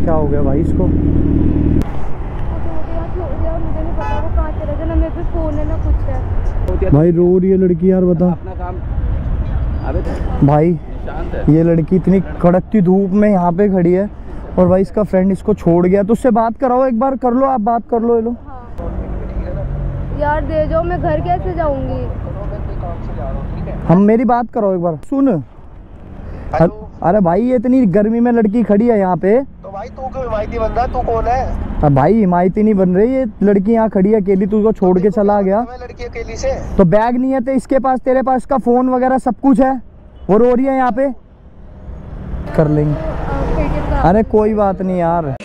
क्या हो गया भाई इसको? भाई रो रही है लड़की यार, बता अपना काम। भाई ये लड़की इतनी कड़कती धूप में यहाँ पे खड़ी है और भाई इसका फ्रेंड इसको छोड़ गया, तो उससे बात कराओ एक बार, कर लो आप बात कर लो। ये लो यार दे जाओ, मैं घर कैसे जाऊंगी? हम मेरी बात करो एक बार, सुन। अरे भाई ये इतनी गर्मी में लड़की खड़ी है यहाँ पे, तो भाई तू क्यों हिमायती बन रहा? तू कौन है? भाई हिमायती नहीं बन रही, ये लड़की यहाँ खड़ी है अकेली, तू उसको छोड़ के चला गया। मैं लड़की अकेली से तो बैग नहीं है तो इसके पास, तेरे पास इसका फोन वगैरह सब कुछ है, वो रो रही है यहाँ पे। कर लेंगे, अरे कोई बात नहीं यार।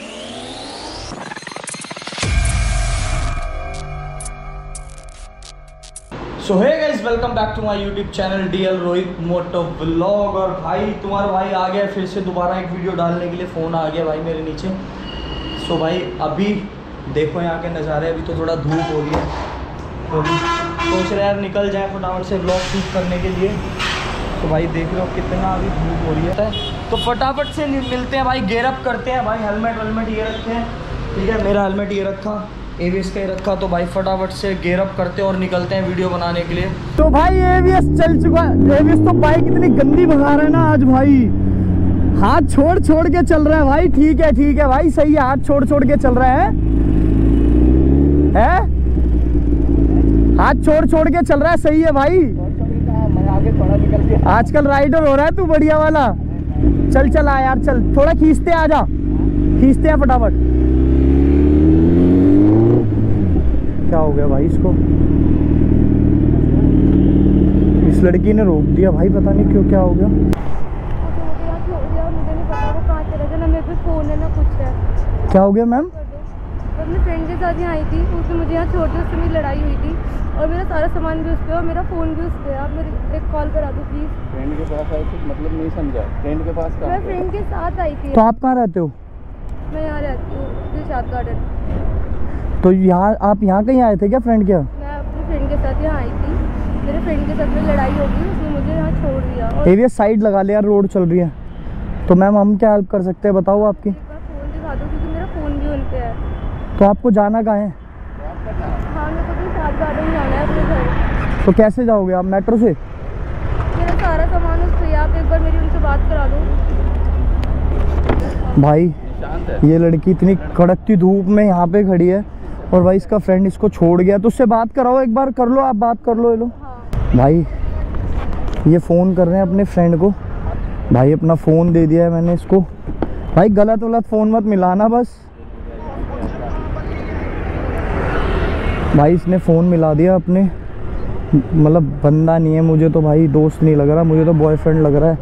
So hey guys, welcome back to my YouTube channel DL Rohit moto vlog. और भाई तुम्हारा भाई आ गया फिर से दोबारा एक वीडियो डालने के लिए, फ़ोन आ गया भाई मेरे नीचे। सो भाई अभी देखो यहाँ के नज़ारे, अभी तो थोड़ा धूप हो रही है, तो सोच रहे यार निकल जाए फटाफट से व्लॉग शूट करने के लिए। तो भाई देख लो कितना अभी धूप हो रही है, तो फटाफट से मिलते हैं भाई, गेयर अप करते हैं भाई। हेलमेट वेलमेट ये रखे हैं, ठीक है, मेरा हेलमेट ये रखा, एवीएस का ही रखा, तो भाई फटाफट से गेयर अप करते हैं और निकलते हैं वीडियो बनाने के लिए। तो भाई एवीएस चल चुका है, एवीएस तो बाइक इतनी गंदी भगा रहा है ना आज भाई, हाथ छोड़ छोड़ के चल रहा है भाई। ठीक है भाई, सही है, हाथ छोड़ छोड़ के चल रहा है, हाथ छोड़ छोड़ के चल रहा है, सही है भाई। आजकल राइडर हो रहा है तू बढ़िया वाला। चल चल आ यार, चल थोड़ा खींचते, आ जा, खींचते हैं फटाफट। क्या हो गया भाई इसको? इस लड़की ने रोक दिया भाई, पता नहीं क्यों, क्या हो गया? क्या हो गया मैम? अपने फ्रेंड के साथ यहाँ आई थी, उसने मुझे यहाँ छोड़ दिया, उससे मेरी लड़ाई हुई थी और मेरा सारा सामान भी उस पर और मेरा फ़ोन भी उस पर। आप मेरी एक कॉल करा दो प्लीज़। फ्रेंड के पास आई थी मतलब नहीं समझा, फ्रेंड के पास मैं फ्रेंड के साथ आई थी। तो आप कहाँ रहते हो? मैं यहाँ रहती हूँ, दिलशाद गार्डन। तो यहाँ आप यहाँ कहीं आए थे क्या फ्रेंड के? मैं अपने फ्रेंड के साथ यहाँ आई थी, मेरे फ्रेंड के साथ मेरी लड़ाई हो गई, उसने मुझे यहाँ छोड़ दिया। एवीएस साइड लगा ले यार, रोड चल रही है। तो मैम हम क्या हेल्प कर सकते हैं बताओ आपकी? फ़ोन दिखा दो क्योंकि मेरा फ़ोन भी उन पे है। तो आपको जाना कहाँ है? हाँ मेरे को दिलशाद गार्डन जाना है अपने घर। तो कैसे जाओगे आप? मेट्रो से? मेरा सारा सामान उस पर, आप एक बार मेरी उनसे बात करा दो। भाई ये लड़की इतनी कड़कती धूप में यहाँ पे खड़ी है और भाई इसका फ्रेंड इसको छोड़ गया, तो उससे बात कराओ एक बार, कर लो आप बात कर लो। ये लो भाई, ये फ़ोन कर रहे हैं अपने फ्रेंड को भाई, अपना फ़ोन दे दिया है मैंने इसको भाई, गलत वलत फ़ोन मत मिलाना बस। भाई इसने फ़ोन मिला दिया अपने, मतलब बंदा नहीं है, मुझे तो भाई दोस्त नहीं लग रहा, मुझे तो बॉयफ्रेंड लग रहा है।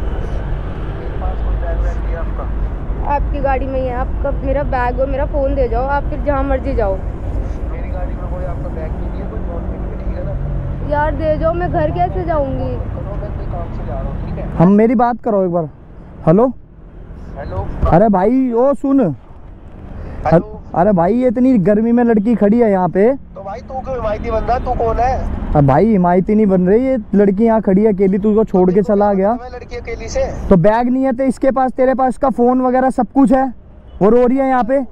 आपकी गाड़ी में ही है, आपका मेरा बैग और मेरा फ़ोन दे जाओ, आप फिर जहाँ मर्जी जाओ। मेरी गाड़ी में कोई आपका बैग नहीं है, कोई नोट नहीं है ना यार दे जाओ, मैं घर कैसे जाऊंगी? तो मैं कोई काम से जा रहा हूँ, ठीक है? हम मेरी बात करो एक बार। हेलो हेलो, अरे भाई ओ सुन, हेलो। अरे भाई ये इतनी गर्मी में लड़की खड़ी है यहाँ पे, तो भाई तू क्यों हिमायती बन रहा? तू कौन है? भाई हिमायती नहीं बन रही, ये लड़की यहाँ खड़ी है अकेली, तू उसको छोड़ के चला गया। मैं लड़की अकेली से तो बैग नहीं है तो इसके पास, तेरे पास इसका फोन वगैरह सब कुछ है, वो रो रही है यहाँ पे।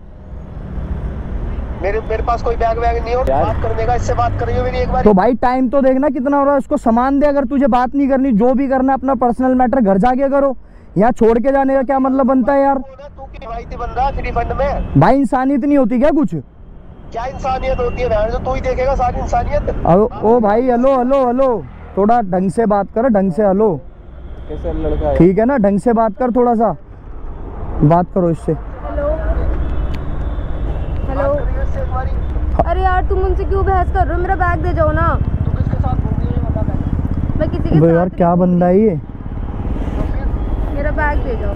मेरे पास कोई बैग वैग नहीं हो, बात करने का, इससे बात करिए मेरी एक बार। तो भाई टाइम तो देखना कितना हो रहा है, उसको सामान दे। अगर तुझे बात नहीं करनी, जो भी करना है अपना पर्सनल मैटर घर जाके करो, यहाँ छोड़ के जाने का क्या मतलब बनता है यार? तू की हिमायती बन रहा फ्री फंड में? भाई इंसानियत नहीं होती क्या कुछ? क्या इंसानियत होती है? तो तू ही देखेगा सारी इंसानियत। ओ भाई हेलो हेलो हेलो, थोड़ा ढंग से बात कर, ढंग से। हेलो कैसे लड़का है? ठीक है ना, ढंग से बात कर, थोड़ा सा बात करो इससे। Hello hello. अरे यार तुम उनसे क्यों बहस कर रहे हो? मेरा बैग दे जाओ ना। तू किसके साथ घूम रही है? बता बैग। मैं किसी के साथ यार क्या बंदा है ये? मेरा बैग दे जाओ।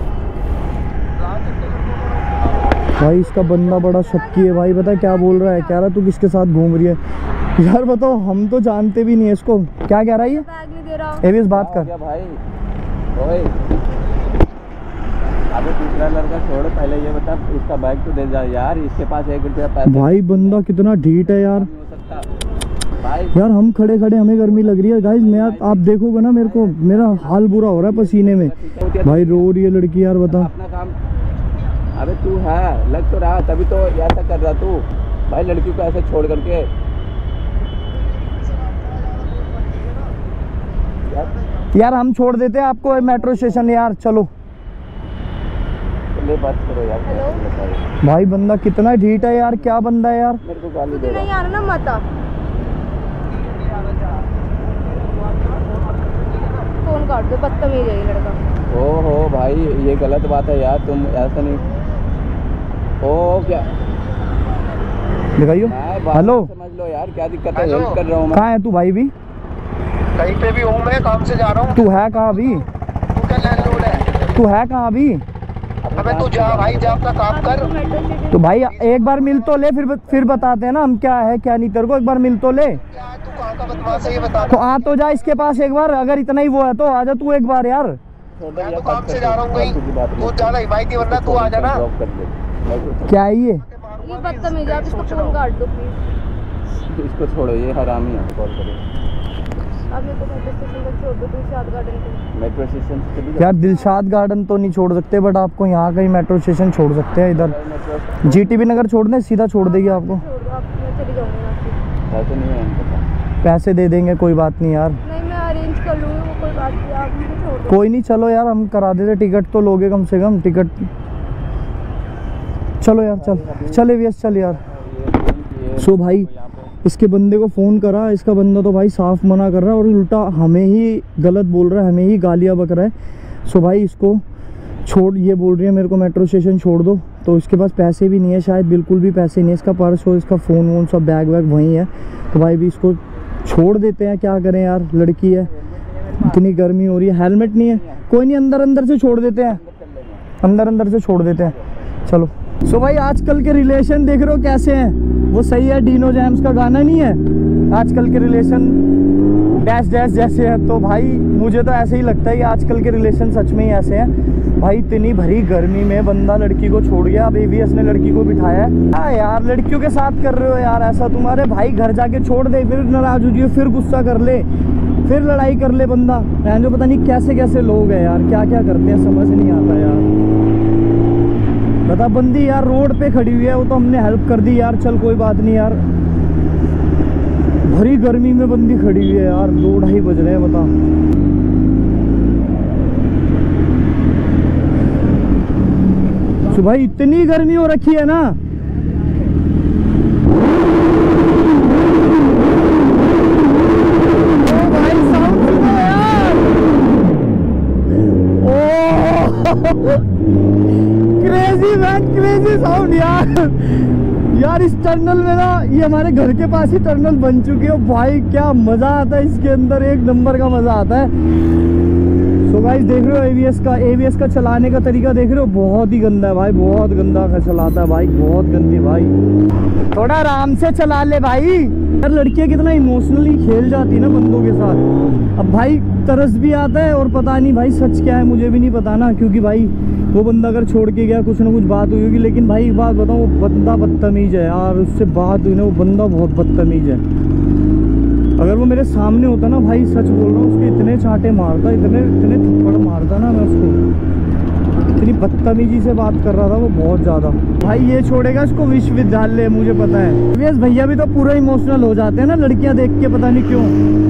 भाई इसका बंदा बड़ा शक्की है भाई, पता है क्या बोल रहा है? कह रहा तू किसके साथ घूम रही है? यार बताओ, हम तो जानते भी नहीं है इसको, क्या कह रहा है ये? बैग नहीं दे रहा। एवीएस बात कर। क्या भाई? ओए अबे दूसरा लड़का छोड़, पहले ये बता इसका बैग तो दे जा यार, इसके पास 1 रुपया पैसा। भाई बंदा कितना ढीठ है यार। भाई यार हम खड़े खड़े हमें गर्मी लग रही है गाइस, मैं आप देखोगे ना, मेरे को मेरा हाल बुरा हो रहा है पसीने में। भाई रो रही है लड़की यार, बता। अपना काम। अबे तू है, लग तो रहा, तभी तो ऐसा कर रहा तू भाई, लड़की को ऐसे छोड़ करके। यार हम छोड़ देते हैं आपको मेट्रो स्टेशन यार, चलो। चलिए बात करो यार। हेलो भाई बंदा कितना ढीठ है यार, क्या बंदा है यार। मेरे को गाली दे तुझे नहीं रहा आना ना मत आ। फोन काट दो, बदतमीज है ये लड़का। है। ओहो भाई ये गलत बात है यार, तुम ऐसा नहीं। ओ क्या दिखाइयो। मैं बात हेलो समझ लो यार, क्या दिक्कत है, हेल्प कर रहा हूँ मैं। कहाँ है तू भाई? भी कहीं पे भी हूँ मैं, काम से जा रहा हूँ। तू है कहाँ अभी? तू क्या लैंडलॉर्ड है? तू है कहाँ अभी? अबे तू जा भाई, जा अपना काम कर। तो भाई एक बार मिल तो ले, फिर बताते हैं ना हम क्या है क्या नहीं। तेरे को एक बार मिल तो ले। क्या है, तू कहाँ का बदमाश है ये बता। तो आ तो जा इसके पास एक बार, अगर इतना ही वो है तो आ जा तू एक बार यार। मैं तो काम से जा रहा हूँ कहीं, तू ज्यादा हिमायती वरना तू आ जाना। क्या है ये? ये बदतमीज है, आप इसको फोन काट दो प्लीज। इसको छोड़ो, ये हरामी है। कॉल करो आप मेरे को मेट्रो स्टेशन तक छोड़ दो, दिलशाद गार्डन को। मेट्रो स्टेशन से भी यार दिलशाद गार्डन तो नहीं छोड़ सकते, बट आपको यहाँ का ही मेट्रो स्टेशन छोड़ सकते हैं। इधर जीटीबी नगर छोड़ दें, सीधा छोड़ देगी आपको। छोड़ दो आप, मैं चली जाऊँगी यहाँ से। ऐसे नहीं है इनके पास। पैसे दे देंगे, कोई बात नहीं यार। नहीं मैं अरेंज कर लूँगी, वो कोई बात नहीं, आप मुझे छोड़ दो। कोई नहीं, चलो यार हम करा देते। टिकट तो लोगे कम से कम, टिकट। चलो यार चल, चले व्यस चल यार। सो भाई इसके बंदे को फ़ोन करा, इसका बंदा तो भाई साफ मना कर रहा है और उल्टा हमें ही गलत बोल रहा है, हमें ही गालियाँ बक रहा है। सो भाई इसको छोड़, ये बोल रही है मेरे को मेट्रो स्टेशन छोड़ दो। तो इसके पास पैसे भी नहीं है शायद, बिल्कुल भी पैसे नहीं है। इसका पर्स और इसका फ़ोन वोन सब बैग वैग वहीं है। तो भाई भी इसको छोड़ देते हैं, क्या करें यार, लड़की है, इतनी गर्मी हो रही है, हेलमेट नहीं है। कोई नहीं, अंदर से छोड़ देते हैं, अंदर से छोड़ देते हैं, चलो। सो भाई आजकल के रिलेशन देख रहे हो कैसे हैं, वो सही है। डीनो जैम्स का गाना नहीं है, आजकल के रिलेशन डैश डैश जैसे हैं। तो भाई मुझे तो ऐसे ही लगता है कि आजकल के रिलेशन सच में ही ऐसे हैं। भाई इतनी भरी गर्मी में बंदा लड़की को छोड़ गया, अब एवीएस ने लड़की को बिठाया है। हाँ यार लड़कियों के साथ कर रहे हो यार ऐसा, तुम्हारे भाई घर जाके छोड़ दे, फिर नाराज हो जाइए, फिर गुस्सा कर ले, फिर लड़ाई कर ले बंदा। जो पता नहीं कैसे कैसे लोग हैं यार, क्या क्या करते हैं समझ नहीं आता यार। बता बंदी यार रोड पे खड़ी हुई है, वो तो हमने हेल्प कर दी यार, चल कोई बात नहीं यार। भरी गर्मी में बंदी खड़ी हुई है यार, 2-2:30 बज रहे हैं, बता। सुबह इतनी गर्मी हो रखी है ना, ओ भाई साउंड सुनो यार, oh crazy man, crazy sound यार इस टनल में ना, ये हमारे घर के पास ही टनल बन चुकी है भाई, क्या मजा आता है इसके अंदर, एक नंबर का मजा आता है। सो गाइस देख रहे हो एवीएस का चलाने का तरीका देख रहे हो, बहुत ही गंदा है भाई, बहुत गंदा चलाता है भाई, बहुत गंदी भाई। थोड़ा आराम से चला ले भाई। यार लड़कियां कितना इमोशनली खेल जाती है ना बंदों के साथ। अब भाई तरस भी आता है, और पता नहीं भाई सच क्या है मुझे भी नहीं पता ना, क्योंकि भाई वो बंदा अगर छोड़ के गया कुछ ना कुछ बात हुई होगी। लेकिन भाई एक बात बताऊँ, वो बंदा बदतमीज है यार, उससे बात हुई ना, वो बंदा बहुत बदतमीज है। अगर वो मेरे सामने होता ना भाई, सच बोल रहा हूँ, उसके इतने चांटे मारता, इतने थप्पड़ मारता ना मैं उसको, इतनी बदतमीजी से बात कर रहा था वो, बहुत ज़्यादा। भाई ये छोड़ेगा इसको विश्वविद्यालय, मुझे पता है। यस भैया भी तो पूरा इमोशनल हो जाते हैं ना लड़कियां देख के, पता नहीं क्यों।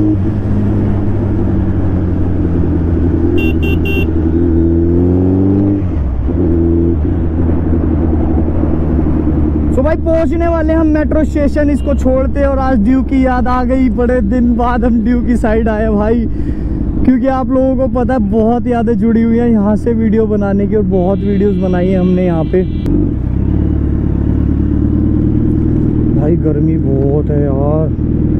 तो भाई पहुंचने वाले हम मेट्रो स्टेशन, इसको छोड़ते, और आज ड्यू की याद आ गई, बड़े दिन बाद हम ड्यू की साइड आए भाई, क्योंकि आप लोगों को पता है बहुत यादें जुड़ी हुई हैं यहाँ से वीडियो बनाने की, और बहुत वीडियोस बनाई है हमने यहाँ पे। भाई गर्मी बहुत है यार,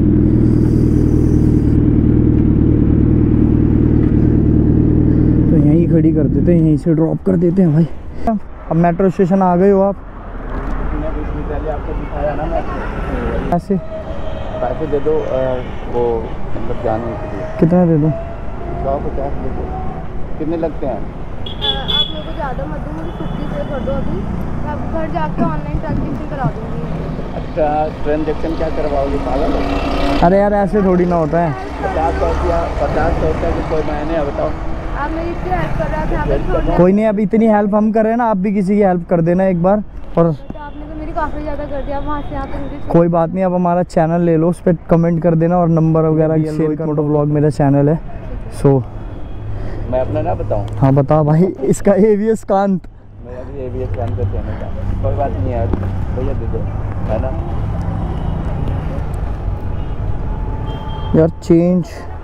तो यहीं खड़ी कर देते हैं, यहीं से ड्रॉप कर देते हैं भाई। अब मेट्रो स्टेशन आ गए हो आप, आपको दिखाया ना मैं, ऐसे पैसे दे दो, वो मतलब जाने के लिए। कितना दे दूँ? 150 दे दो। कितने लगते हैं? आप मेरे को ज़्यादा मत दो, मुझे 50 पे कर दो अभी, मैं अब घर जाकर ऑनलाइन ट्रांजेक्शन करा दूँगी। अच्छा ट्रांजेक्शन क्या करवाओगे, पागल हो? अरे यार ऐसे थोड़ी ना होता है। 50 रुपया कि कोई महीने है, बताओ। आप मेरी इतनी हेल्प कर रहे थे, यहाँ पे छोड़ने कोई नहीं, अब इतनी हेल्प हम कर रहे हैं ना, आप भी किसी की हेल्प कर देना एक बार। और तो आपने तो मेरी काफ़ी ज़्यादा कर दिया, वहाँ से यहाँ पे मुझे कोई बात नहीं, अब हमारा चैनल ले लो, उस पर कमेंट कर देना और नंबर वगैरह शेयर कर। मोटो व्लॉग मेरा चैनल है। सो मैं अपना ना बताऊँ? हाँ बता भाई। इसका AVS कांत, मेरा भी AVS काम का चैनल था। कोई बात नहीं यार, भैया दे दो, है ना यार। चेंज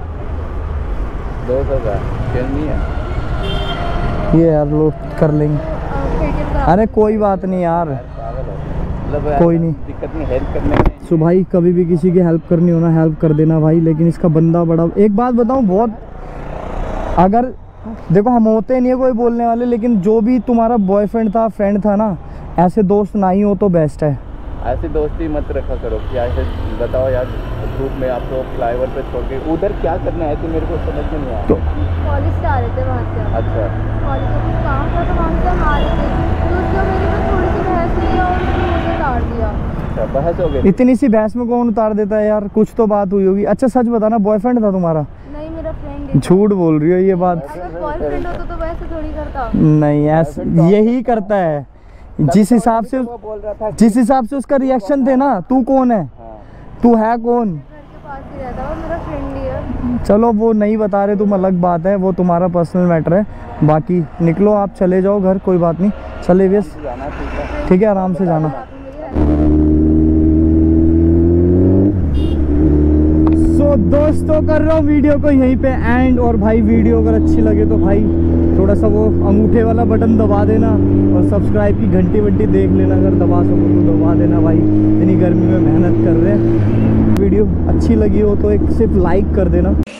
200 का चेंज नहीं है ये यार, लो कर लेंगे। पेटीएम का। अरे कोई बात नहीं यार, पागल हो मतलब कोई नहीं, दिक्कत नहीं हेल्प करने में। सो भाई कभी भी किसी की हेल्प करनी हो ना, हेल्प कर देना भाई। लेकिन इसका बंदा बड़ा, एक बात बताऊं, बहुत, अगर देखो हम होते नहीं है कोई बोलने वाले, लेकिन जो भी तुम्हारा बॉयफ्रेंड था, फ्रेंड था ना, ऐसे दोस्त ना ही हो तो बेस्ट है। ऐसी दोस्ती मत रखा करो। क्या ऐसे बताओ यार, ग्रुप में आपको फ्लाईओवर पे छोड़ के उधर क्या करना है तो मेरे को समझ में नहीं आया। तो कॉलेज से आ रहे थे वहाँ से हम। अच्छा कॉलेज में कुछ काम था तो वहाँ से हम आ रहे थे, तो उससे मेरी में थोड़ी सी बहस हुई और उसने मुझे उतार दिया। अच्छा, बहस हो गई? इतनी सी बहस में कौन उतार देता है यार, कुछ तो बात हुई होगी। अच्छा सच बताना, बॉयफ्रेंड था तुम्हारा? नहीं, मेरा फ्रेंड। झूठ बोल रही हो ये बात। अगर बॉयफ्रेंड होता तो वैसे थोड़ी करता। नहीं, ऐसा यही करता है। जिस हिसाब से वो बोल रहा था कि- जिस हिसाब से उसका रिएक्शन थे ना, तू कौन है, हाँ। तू है कौन? घर के पास ही रहता, वो मेरा फ्रेंड ही है। चलो वो नहीं बता रहे तुम, अलग बात है, वो तुम्हारा पर्सनल मैटर है। बाकी निकलो, आप चले जाओ घर, कोई बात नहीं। चले व्यस, जाना ठीक है। ठीक है, आराम से जाना। आपने मेरी हेल्प सो दोस्तों, कर रहा हूँ वीडियो को यहीं पे एंड। और भाई वीडियो अगर अच्छी लगे तो भाई थोड़ा सा वो अंगूठे वाला बटन दबा देना, और सब्सक्राइब की घंटी वंटी देख लेना, अगर दबा सको तो दबा देना भाई। इतनी गर्मी में मेहनत कर रहे हैं। वीडियो अच्छी लगी हो तो एक सिर्फ लाइक कर देना।